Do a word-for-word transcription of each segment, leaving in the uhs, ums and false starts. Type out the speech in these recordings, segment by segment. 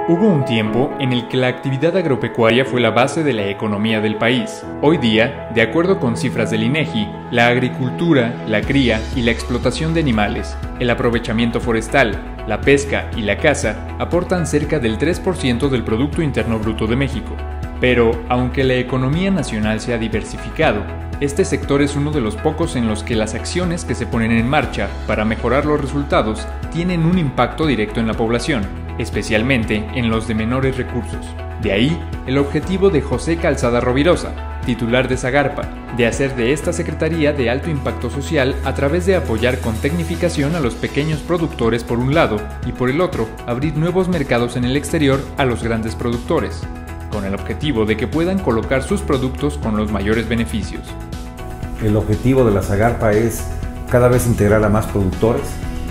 Hubo un tiempo en el que la actividad agropecuaria fue la base de la economía del país. Hoy día, de acuerdo con cifras del INEGI, la agricultura, la cría y la explotación de animales, el aprovechamiento forestal, la pesca y la caza aportan cerca del tres por ciento del Producto Interno Bruto de México. Pero, aunque la economía nacional se ha diversificado, este sector es uno de los pocos en los que las acciones que se ponen en marcha para mejorar los resultados tienen un impacto directo en la población, especialmente en los de menores recursos. De ahí, el objetivo de José Calzada Rovirosa, titular de Zagarpa, de hacer de esta Secretaría de Alto Impacto Social a través de apoyar con tecnificación a los pequeños productores por un lado y por el otro, abrir nuevos mercados en el exterior a los grandes productores, con el objetivo de que puedan colocar sus productos con los mayores beneficios. El objetivo de la Zagarpa es cada vez integrar a más productores,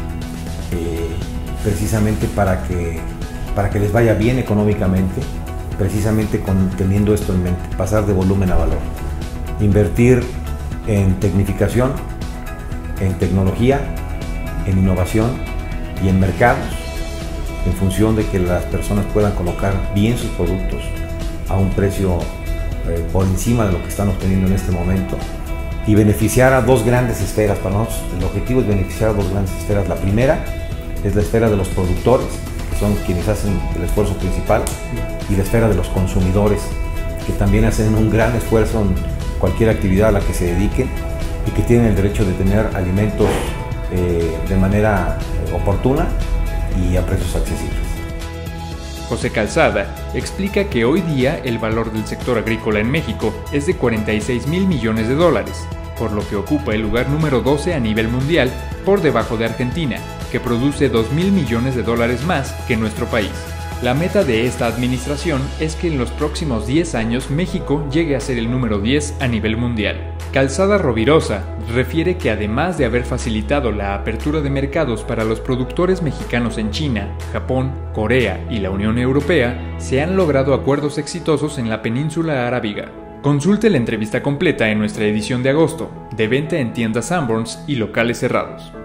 eh, precisamente para que, para que les vaya bien económicamente, precisamente con, teniendo esto en mente, pasar de volumen a valor. Invertir en tecnificación, en tecnología, en innovación y en mercados, en función de que las personas puedan colocar bien sus productos a un precio eh, por encima de lo que están obteniendo en este momento, y beneficiar a dos grandes esferas. Para nosotros el objetivo es beneficiar a dos grandes esferas. La primera es la esfera de los productores, que son quienes hacen el esfuerzo principal, y la esfera de los consumidores, que también hacen un gran esfuerzo en cualquier actividad a la que se dediquen y que tienen el derecho de tener alimentos eh, de manera eh, oportuna y a precios accesibles. José Calzada explica que hoy día el valor del sector agrícola en México es de cuarenta y seis mil millones de dólares, por lo que ocupa el lugar número doce a nivel mundial, por debajo de Argentina, que produce dos mil millones de dólares más que nuestro país. La meta de esta administración es que en los próximos diez años México llegue a ser el número diez a nivel mundial. Calzada Rovirosa refiere que además de haber facilitado la apertura de mercados para los productores mexicanos en China, Japón, Corea y la Unión Europea, se han logrado acuerdos exitosos en la península arábiga. Consulte la entrevista completa en nuestra edición de agosto, de venta en tiendas Sanborns y locales cerrados.